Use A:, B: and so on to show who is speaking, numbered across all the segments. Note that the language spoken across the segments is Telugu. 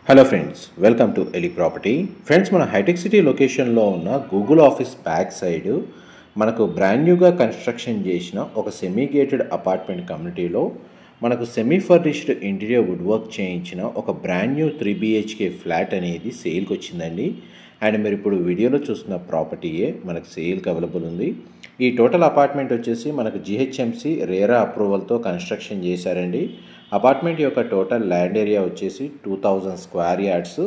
A: హలో ఫ్రెండ్స్, వెల్కమ్ టు ఎలి ప్రాపర్టీ. ఫ్రెండ్స్, మన హైటెక్ సిటీ లొకేషన్లో ఉన్న గూగుల్ ఆఫీస్ బ్యాక్ సైడ్ మనకు బ్రాండ్ న్యూగా కన్స్ట్రక్షన్ చేసిన ఒక సెమీ గేటెడ్ అపార్ట్మెంట్ కమ్యూనిటీలో మనకు semi furnished interior wood work చేయించిన ఒక బ్రాండ్ న్యూ 3 BHK ఫ్లాట్ అనేది సేల్కి వచ్చిందండి. అండ్ మీరు ఇప్పుడు వీడియోలో చూస్తున్న ప్రాపర్టీయే మనకు సేల్కి అవైలబుల్ ఉంది. ఈ టోటల్ అపార్ట్మెంట్ వచ్చేసి మనకు GHMC రేరా అప్రూవల్తో కన్స్ట్రక్షన్ చేశారండి. అపార్ట్మెంట్ యొక్క టోటల్ ల్యాండ్ ఏరియా వచ్చేసి 2000 square yards,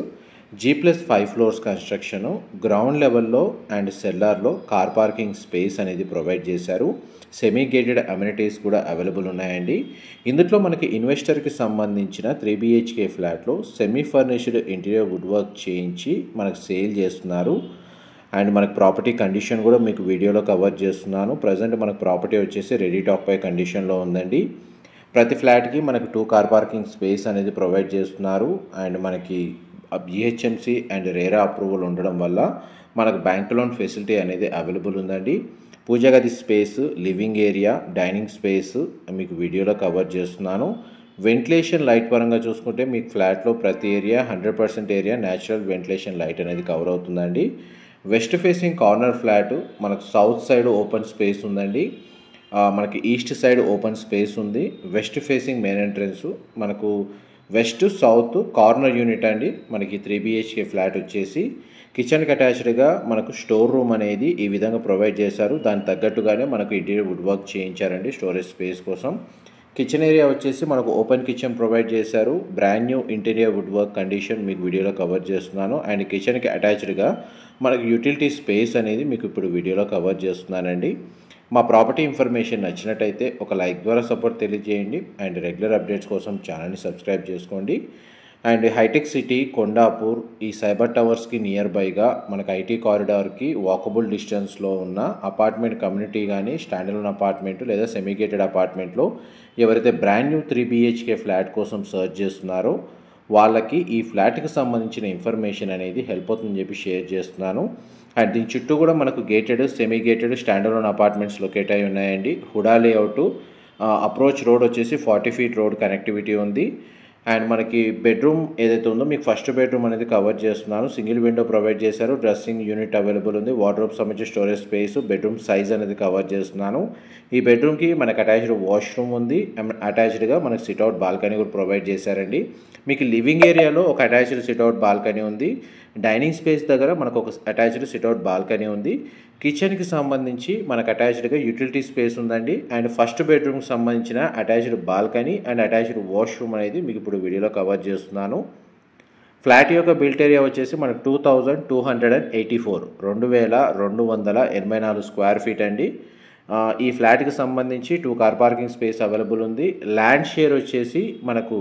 A: G+5 floors construction, ground లెవెల్లో అండ్ సెల్లార్లో కార్ పార్కింగ్ స్పేస్ అనేది ప్రొవైడ్ చేశారు. సెమీ గేటెడ్ అమ్యూనిటీస్ కూడా అవైలబుల్ ఉన్నాయండి. ఇందులో మనకి ఇన్వెస్టర్కి సంబంధించిన 3 BHK ఫ్లాట్లో semi furnished interior wood work చేయించి మనకు సేల్ చేస్తున్నారు. అండ్ మనకు ప్రాపర్టీ కండిషన్ కూడా మీకు వీడియోలో కవర్ చేస్తున్నాను. ప్రజెంట్ మనకు ప్రాపర్టీ వచ్చేసి రెడీ టాక్ పై కండిషన్లో ఉందండి. ప్రతి ఫ్లాట్కి మనకు 2 కార్ పార్కింగ్ స్పేస్ అనేది ప్రొవైడ్ చేస్తున్నారు. అండ్ మనకి GHMC అండ్ రేరా అప్రూవల్ ఉండడం వల్ల మనకు బ్యాంక్ లోన్ ఫెసిలిటీ అనేది అవైలబుల్ ఉందండి. పూజా గది space, living area, dining space మీకు వీడియోలో కవర్ చేస్తున్నాను. వెంటిలేషన్ లైట్ పరంగా చూసుకుంటే మీకు ఫ్లాట్లో ప్రతి area 100% area natural ventilation light అనేది కవర్ అవుతుందండి. వెస్ట్ ఫేసింగ్ కార్నర్ ఫ్లాట్ మనకు సౌత్ సైడ్ ఓపెన్ స్పేస్ ఉందండి. మనకి ఈస్ట్ సైడ్ ఓపెన్ స్పేస్ ఉంది. వెస్ట్ ఫేసింగ్ మెయిన్ ఎంట్రన్స్ మనకు వెస్ట్ సౌత్ కార్నర్ యూనిట్ అండి. మనకి 3 BHK ఫ్లాట్ వచ్చేసి కిచెన్కి అటాచ్డ్గా మనకు స్టోర్ రూమ్ అనేది ఈ విధంగా ప్రొవైడ్ చేశారు. దానికి తగ్గట్టుగానే మనకు ఇంటీరియర్ వుడ్ వర్క్ చేయించారండి స్టోరేజ్ స్పేస్ కోసం. కిచెన్ ఏరియా వచ్చేసి మనకు ఓపెన్ కిచెన్ ప్రొవైడ్ చేశారు. Brand new interior wood work condition మీకు వీడియోలో కవర్ చేస్తున్నాను. అండ్ కిచెన్కి అటాచ్డ్గా మనకు యూటిలిటీ స్పేస్ అనేది మీకు ఇప్పుడు వీడియోలో కవర్ చేస్తున్నానండి. మా ప్రాపర్టీ ఇన్ఫర్మేషన్ నచ్చినట్టయితే ఒక లైక్ ద్వారా సపోర్ట్ తెలియజేయండి. అండ్ రెగ్యులర్ అప్డేట్స్ కోసం ఛానల్ని సబ్స్క్రైబ్ చేసుకోండి. అండ్ హైటెక్ సిటీ, కొండాపూర్, ఈ సైబర్ టవర్స్కి నియర్ బైగా మనకు ఐటీ కారిడార్కి వాకబుల్ డిస్టెన్స్లో ఉన్న అపార్ట్మెంట్ కమ్యూనిటీ కానీ స్టాండర్డ్ అపార్ట్మెంట్ లేదా సెమీగేటెడ్ అపార్ట్మెంట్లో ఎవరైతే బ్రాండ్ న్యూ 3 BHK ఫ్లాట్ కోసం సర్చ్ చేస్తున్నారో వాళ్ళకి ఈ ఫ్లాట్కి సంబంధించిన ఇన్ఫర్మేషన్ అనేది హెల్ప్ అవుతుందని చెప్పి షేర్ చేస్తున్నాను. అండ్ దీని చుట్టూ కూడా మనకు gated, semi gated, standard apartments locate అయి ఉన్నాయండి. హుడా లేఅవుట్, అప్రోచ్ రోడ్ వచ్చేసి 40 feet రోడ్ కనెక్టివిటీ ఉంది. అండ్ మనకి బెడ్రూమ్ ఏదైతే ఉందో మీకు ఫస్ట్ బెడ్రూమ్ అనేది కవర్ చేస్తున్నాను. సింగిల్ విండో ప్రొవైడ్ చేశారు. డ్రెస్సింగ్ యూనిట్ అవైలబుల్ ఉంది. వార్డ్రోబ్ సంబంధించి స్టోరేజ్ స్పేస్, బెడ్రూమ్ సైజ్ అనేది కవర్ చేస్తున్నాను. ఈ బెడ్రూమ్కి మనకు అటాచ్డ్ వాష్రూమ్ ఉంది. అటాచ్డ్గా మనకు సిట్అవుట్ బాల్కనీ కూడా ప్రొవైడ్ చేశారండి. మీకు లివింగ్ ఏరియాలో ఒక అటాచ్డ్ సిట్అవుట్ బాల్కనీ ఉంది. డైనింగ్ స్పేస్ దగ్గర మనకు ఒక అటాచ్డ్ సిట్అవుట్ బాల్కనీ ఉంది. కిచెన్కి సంబంధించి మనకు అటాచ్డ్గా యూటిలిటీ స్పేస్ ఉందండి. అండ్ ఫస్ట్ బెడ్రూమ్కి సంబంధించిన attached balcony and attached washroom అనేది మీకు ఇప్పుడు వీడియోలో కవర్ చేస్తున్నాను. ఫ్లాట్ యొక్క బిల్ట్ ఏరియా వచ్చేసి మనకు 2284 2284 స్క్వేర్ ఫీట్ అండి. ఈ ఫ్లాట్కి సంబంధించి 2 కార్ పార్కింగ్ స్పేస్ అవైలబుల్ ఉంది. ల్యాండ్ షేర్ వచ్చేసి మనకు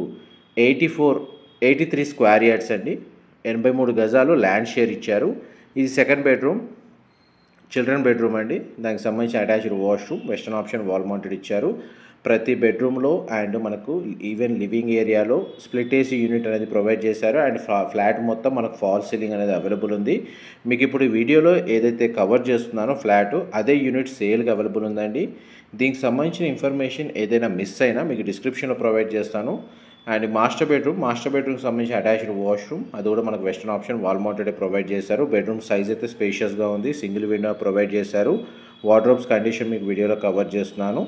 A: 83 స్క్వేర్ యార్డ్స్ అండి. 83 గజాలు ల్యాండ్ షేర్ ఇచ్చారు. ఇది సెకండ్ బెడ్రూమ్, చిల్డ్రన్ బెడ్రూమ్ అండి. దానికి సంబంధించిన attached washroom, western option wall mounted ఇచ్చారు. ప్రతి బెడ్రూమ్లో అండ్ మనకు ఈవెన్ లివింగ్ ఏరియాలో స్ప్లిట్ ఏసీ యూనిట్ అనేది ప్రొవైడ్ చేశారు. అండ్ ఫ్లాట్ మొత్తం మనకు ఫాల్ సీలింగ్ అనేది అవైలబుల్ ఉంది. మీకు ఇప్పుడు వీడియోలో ఏదైతే కవర్ చేస్తున్నానో ఫ్లాట్ అదే యూనిట్ సేల్కి అవైలబుల్ ఉందండి. దీనికి సంబంధించిన ఇన్ఫర్మేషన్ ఏదైనా మిస్ అయినా మీకు డిస్క్రిప్షన్లో ప్రొవైడ్ చేస్తాను. అండ్ మాస్టర్ బెడ్రూమ్కి సంబంధించి అటాచ్డ్ వాష్రూమ్ అది కూడా మనకు western option wall mounted provide చేశారు. బెడ్రూమ్ సైజ్ అయితే స్పేషియస్గా ఉంది. సింగిల్ విండో ప్రొవైడ్ చేశారు. వార్డ్రోబ్స్ కండిషన్ మీకు వీడియోలో కవర్ చేస్తున్నాను.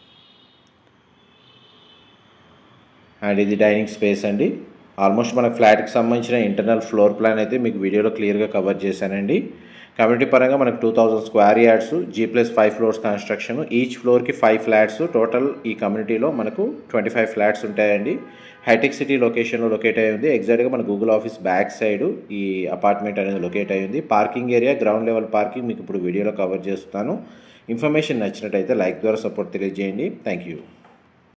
A: అండ్ ఇది డైనింగ్ స్పేస్ అండి. ఆల్మోస్ట్ మన ఫ్లాట్కి సంబంధించిన ఇంటర్నల్ ఫ్లోర్ ప్లాన్ అయితే మీకు వీడియోలో క్లియర్గా కవర్ చేశానండి. కమ్యూనిటీ పరంగా మనకు 2000 square yards, G+5 floors construction, each ఫ్లోర్కి 5 ఫ్లాట్స్, టోటల్ ఈ కమ్యూనిటీలో మనకు 25 ఫ్లాట్స్ ఉంటాయండి. హైటెక్ సిటీ లొకేషన్లో లొకేట్ అయి ఉంది. ఎగ్జాక్ట్గా మన గూగుల్ ఆఫీస్ బ్యాక్ సైడ్ ఈ అపార్ట్మెంట్ అనేది లొకేట్ అయి ఉంది. Parking area, ground level parking మీకు ఇప్పుడు వీడియోలో కవర్ చేస్తాను. ఇన్ఫర్మేషన్ నచ్చినట్టయితే లైక్ ద్వారా సపోర్ట్ తెలియజేయండి. Thank you.